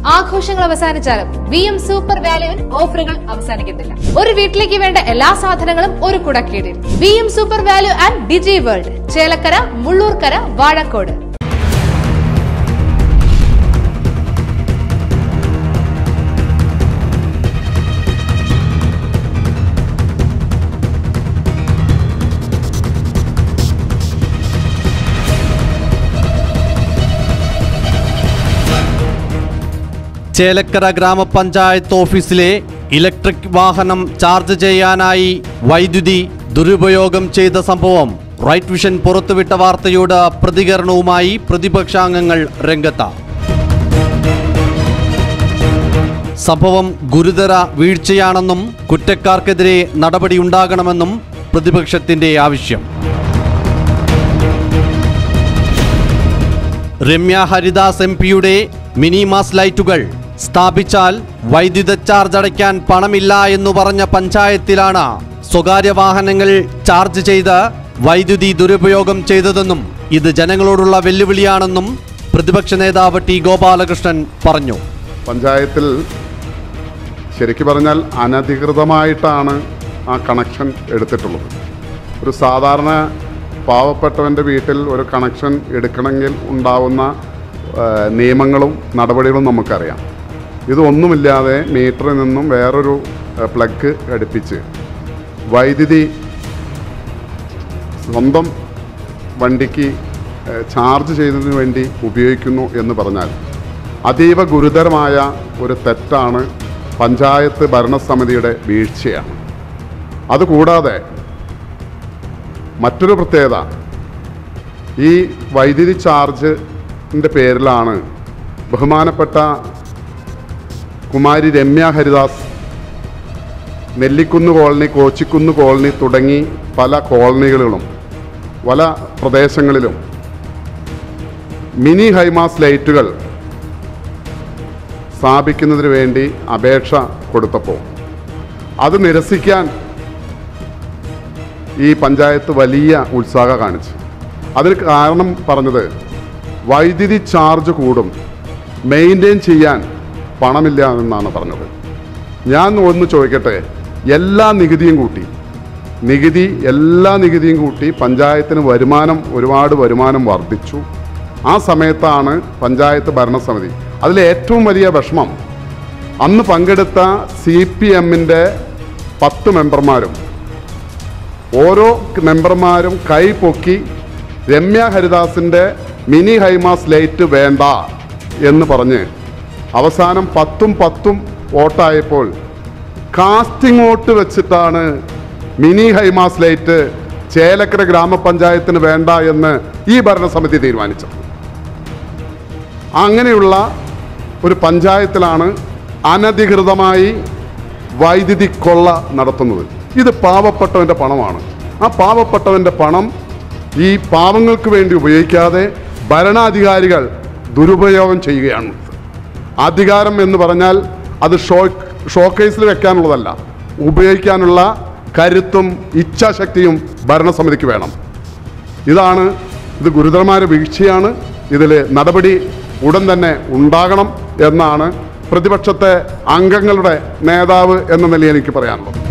ആഘോഷങ്ങൾ അവസാനിച്ചാലും VM super വാല്യുവിൽ ഓഫറുകൾ അവസാനിക്കുന്നില്ല. ഒരു വീട്ടിലേക്ക് വേണ്ട എല്ലാ സാധനങ്ങളും ഒരു കുടക്കീഴിൽ. VM super value and digi world, Chelakkara, Mulloorkara, Vazhakkode. Chelakkara ഗ്രാമപഞ്ചായത്ത് ഓഫീസിലെ ഇലക്ട്രിക് വാഹനം ചാർജ് ചെയ്യാനായി വൈദ്യുതി ദുരുപയോഗം ചെയ്ത സംഭവം റൈറ്റ് വിഷൻ പുറത്തുവിട്ട വാർത്തയോട് പ്രതികരണവുമായി പ്രതിപക്ഷാംഗങ്ങൾ രംഗത്ത്. സംഭവം ഗുരുതര വീഴ്ചയാണെന്നും കുറ്റക്കാർക്കെതിരെ നടപടിയുണ്ടാകണമെന്നും പ്രതിപക്ഷത്തിന്റെ ആവശ്യം. രമ്യ ഹരിദാസ് MP-യുടെ മിനി മാസ് ലൈറ്റുകൾ സ്ഥാപിച്ചാൽ വൈദ്യുത ചാർജ് അടയ്ക്കാൻ പണമില്ല എന്നു പറഞ്ഞ പഞ്ചായത്തിലാണ് സ്വകാര്യ വാഹനങ്ങൾ ചാർജ് ചെയ്ത് വൈദ്യുതി ദുരുപയോഗം ചെയ്തതെന്നും ഇത് ജനങ്ങളോടുള്ള വെല്ലുവിളിയാണെന്നും പ്രതിപക്ഷ നേതാവ് T. ഗോപാലകൃഷ്ണൻ പറഞ്ഞു. പഞ്ചായത്തിൽ ശരിക്കും പറഞ്ഞാൽ അനധികൃതമായിട്ടാണ് ആ കണക്ഷൻ എടുത്തിട്ടുള്ളത്. ഒരു സാധാരണ പാവപ്പെട്ടവൻ്റെ വീട്ടിൽ ഒരു കണക്ഷൻ എടുക്കണമെങ്കിൽ ഉണ്ടാവുന്ന നിയമങ്ങളും നടപടികളും നമുക്കറിയാം. ഇതൊന്നുമില്ലാതെ മീറ്ററിൽ നിന്നും വേറൊരു പ്ലഗ് ഘടിപ്പിച്ച് വൈദ്യുതി സ്വന്തം വണ്ടിക്ക് ചാർജ് ചെയ്യുന്നതിന് വേണ്ടി ഉപയോഗിക്കുന്നു എന്ന് പറഞ്ഞാൽ അതീവ ഗുരുതരമായ ഒരു തെറ്റാണ്, പഞ്ചായത്ത് ഭരണസമിതിയുടെ വീഴ്ചയാണ്. അതുകൂടാതെ മറ്റൊരു പ്രത്യേകത, ഈ വൈദ്യുതി ചാർജിൻ്റെ പേരിലാണ് ബഹുമാനപ്പെട്ട കുമാരി രമ്യ ഹരിദാസ് നെല്ലിക്കുന്ന് കോളനി, കോച്ചിക്കുന്ന് കോളനി തുടങ്ങി പല കോളനികളിലും പല പ്രദേശങ്ങളിലും മിനി ഹൈമാസ് ലൈറ്റുകൾ സ്ഥാപിക്കുന്നതിന് വേണ്ടി അപേക്ഷ കൊടുത്തപ്പോൾ അത് നിരസിക്കാൻ ഈ പഞ്ചായത്ത് വലിയ ഉത്സാഹം കാണിച്ചു. അതിന് കാരണം പറഞ്ഞത് വൈദ്യുതി ചാർജ് കൂടും, മെയിൻറ്റെയിൻ ചെയ്യാൻ പണമില്ല എന്നാണ് പറഞ്ഞത്. ഞാൻ ഒന്ന് ചോദിക്കട്ടെ, എല്ലാ നികുതിയും കൂട്ടി പഞ്ചായത്തിന് ഒരുപാട് വരുമാനം വർദ്ധിച്ചു. ആ സമയത്താണ് പഞ്ചായത്ത് ഭരണസമിതി, അതിലേറ്റവും വലിയ വിഷമം അന്ന് പങ്കെടുത്ത CPM-ൻ്റെ 10 മെമ്പർമാരും ഓരോ മെമ്പർമാരും കൈ പൊക്കി രമ്യ ഹരിദാസിൻ്റെ മിനി ഹൈമാസ് ലൈറ്റ് വേണ്ട എന്ന് പറഞ്ഞ് അവസാനം 10 വോട്ടായപ്പോൾ കാസ്റ്റിംഗ് വോട്ട് വെച്ചിട്ടാണ് മിനി ഹൈമാസ് ലൈറ്റ് ചേലക്കര ഗ്രാമപഞ്ചായത്തിന് വേണ്ട എന്ന് ഈ ഭരണസമിതി തീരുമാനിച്ചത്. അങ്ങനെയുള്ള ഒരു പഞ്ചായത്തിലാണ് അനധികൃതമായി വൈദ്യുതി കൊള്ള നടത്തുന്നത്. ഇത് പാവപ്പെട്ടവൻ്റെ പണമാണ്. ആ പാവപ്പെട്ടവൻ്റെ പണം ഈ പാവങ്ങൾക്ക് വേണ്ടി ഉപയോഗിക്കാതെ ഭരണാധികാരികൾ ദുരുപയോഗം ചെയ്യുകയാണ്. അധികാരം എന്ന് പറഞ്ഞാൽ അത് ഷോക്കേസിൽ വെക്കാനുള്ളതല്ല, ഉപയോഗിക്കാനുള്ള കരുത്തും ഇച്ഛാശക്തിയും ഭരണസമിതിക്ക് വേണം. ഇത് ഗുരുതരമായ വീഴ്ചയാണ്. ഇതിൽ നടപടി ഉടൻ തന്നെ ഉണ്ടാകണം എന്നാണ് പ്രതിപക്ഷത്തെ അംഗങ്ങളുടെ നേതാവ് എന്ന നിലയിൽ എനിക്ക് പറയാനുള്ളത്.